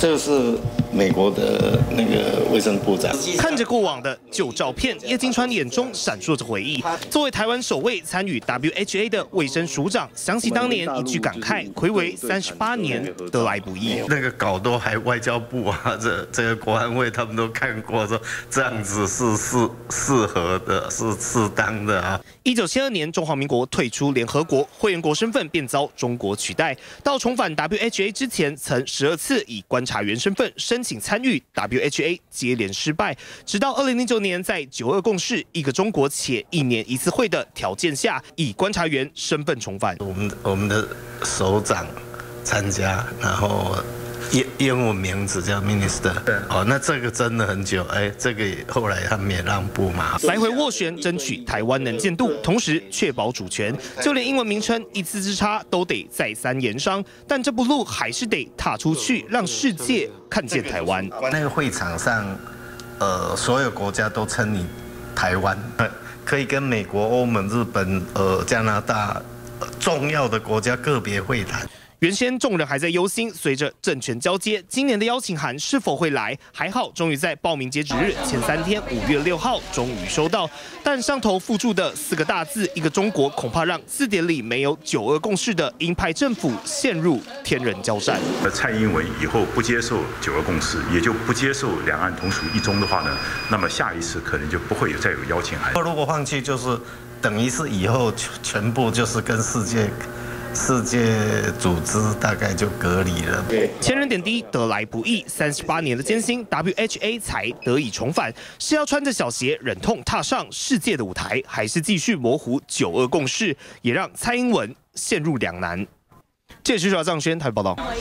这个是美国的那个卫生部长。 看着过往的旧照片，叶金川眼中闪烁着回忆。作为台湾首位参与 WHA 的卫生署长，想起当年一句感慨：睽违38年，得来不易。 那个稿都还外交部啊，这个国安会他们都看过，说这样子是适合的，是适当的啊。 1972年，中华民国退出联合国，会员国身份便遭中国取代。到重返 WHA 之前，曾12次以观察员身份申请参与 WHA， 接连失败。直到2009年，在9·2共识、一个中国且1年1次会的条件下，以观察员身份重返。 我们的首长参加，然后英文名字叫 Minister， 哦，那这个真的很久，这个后来他们也让步嘛， 来回斡旋，争取台湾能见度，同时确保主权，就连英文名称一字之差都得再三研商，但这步路还是得踏出去，让世界看见台湾。 那个会场上，所有国家都称你台湾，可以跟美国、欧盟、日本、加拿大重要的国家个别会谈。 原先众人还在忧心，随着政权交接，今年的邀请函是否会来？还好，终于在报名截止日前3天，5月6号终于收到。但上头附注的4个大字“一个中国”，恐怕让字典里没有9·2共识的鹰派政府陷入天人交战。 蔡英文以后不接受9·2共识，也就不接受两岸同属一中的话呢，那么下一次可能就不会再有邀请函。 如果放弃，就是等于是以后全部就是跟世界组织大概就隔离了。 前人点滴得来不易，38年的艰辛 ，WHA 才得以重返。是要穿着小鞋忍痛踏上世界的舞台，还是继续模糊9·2共识，也让蔡英文陷入两难。这里是赵藏轩台报道。